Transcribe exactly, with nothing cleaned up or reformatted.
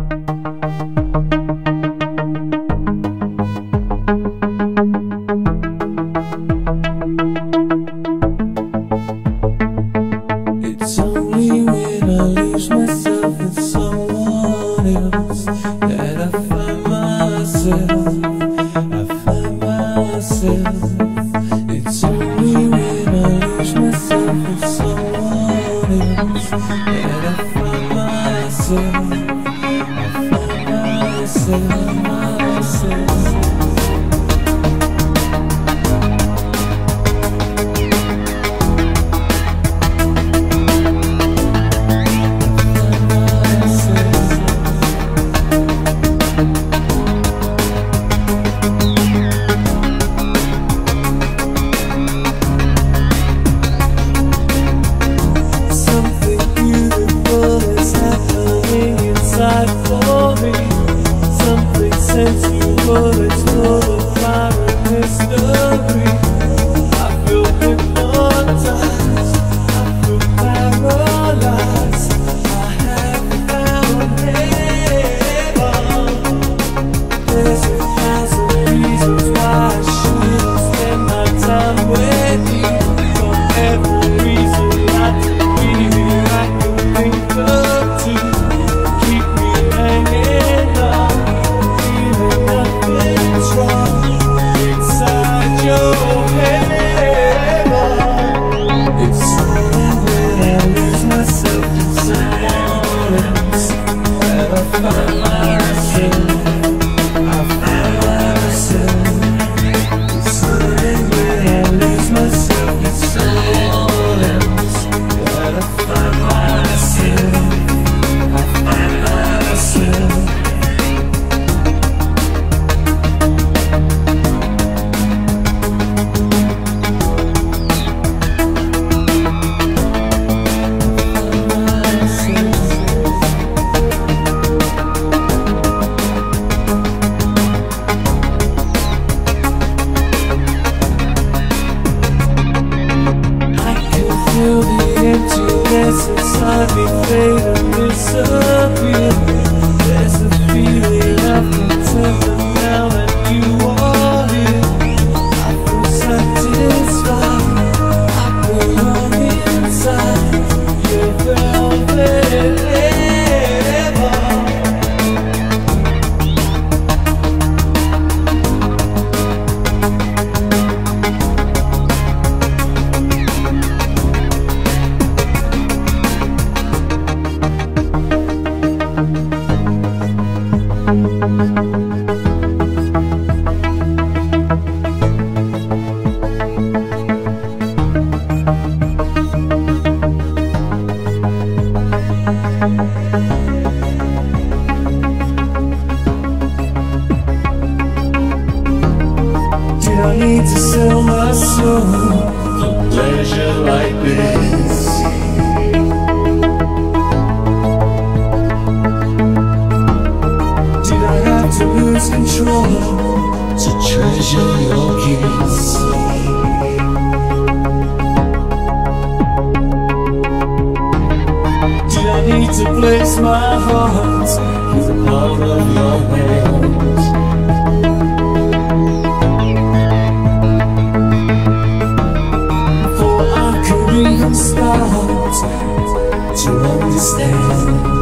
It's only when I lose myself in someone else that I find myself, I find myself. It's only when I lose myself in someone else that I find myself, I find myself, myself. For me, something sensual, it's full of fire and mystery. I feel hypnotized, I feel paralyzed. I have found heaven. There's a thousand reasons why I shouldn't spend my time with you. For every reason not to be here, I can think of two. Feel the emptiness inside me fade and disappear. There's a feeling of contentment now that you are here. I feel satisfied, I belong inside your velvet Did I need to sell my soul for pleasure like this? Did I have to lose control to treasure your kiss? Did I need to place my heart with the palm of your hand? Start to understand.